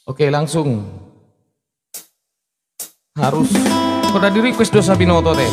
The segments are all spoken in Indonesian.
Oke, langsung harus pada di request Dosa Binoto teh.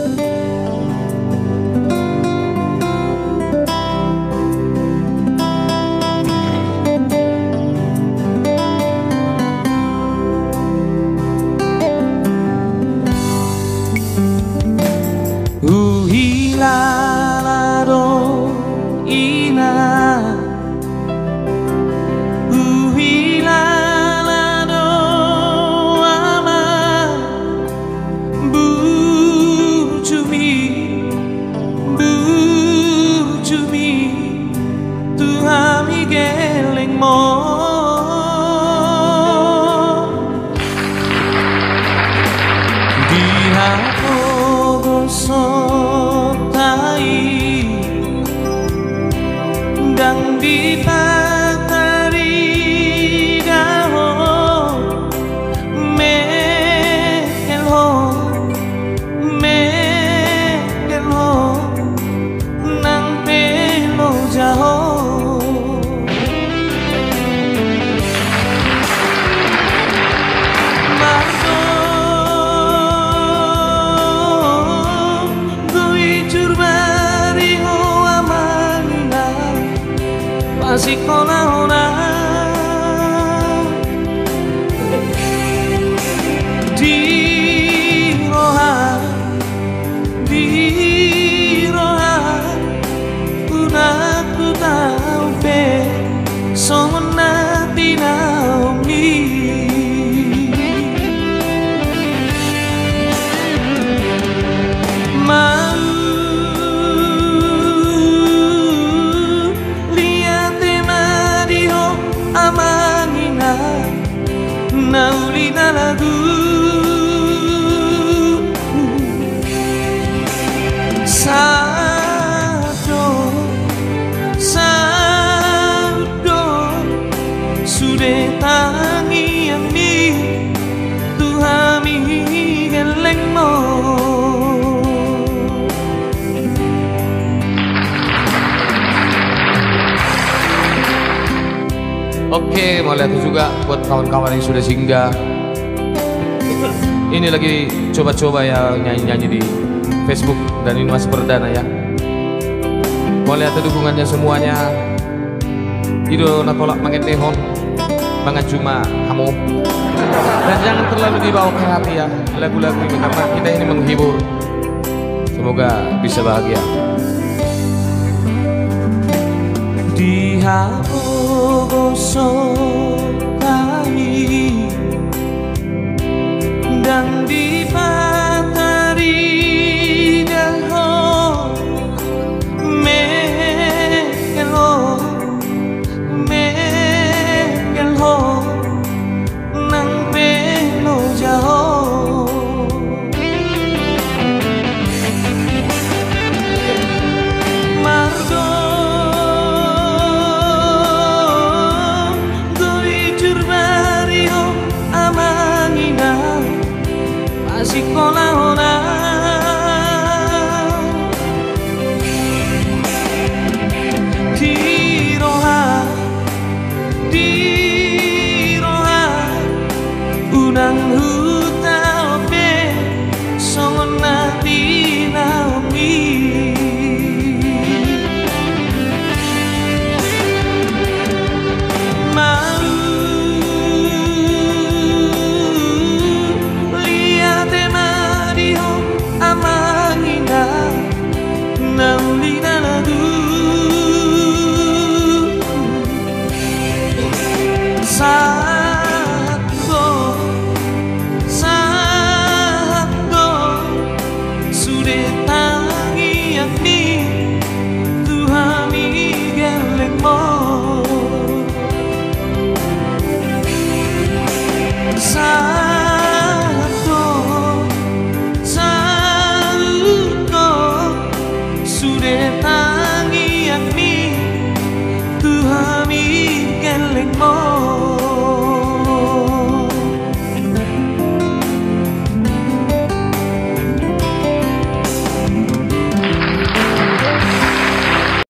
Dang di patari daho mekelho nang pelo jaho maso goi curbari ho amana masih kona-kona di roha unaku tau pe sona tinaumi amanina naulina lagu sado sudah tangi yang di Tuhami gelengmo. Oke, mau lihat juga buat kawan-kawan yang sudah singgah. Ini lagi coba-coba ya nyanyi-nyanyi di Facebook dan ini masih perdana ya. Mau lihat dukungannya semuanya. Ido natolak mangen tehon, banget cuma kamu. Dan jangan terlalu dibawa ke hati ya lagu-lagu ini karena kita ini menghibur. Semoga bisa bahagia. Di sokai dan di patari daho mekelho nang pelo jaho masih kona-kona di roha unang hutau pe sona tinaumi naulina lagu sado sudah tangi yang di Tuhami gelengmo sudah tangi yang ni Tuhami gelengmo.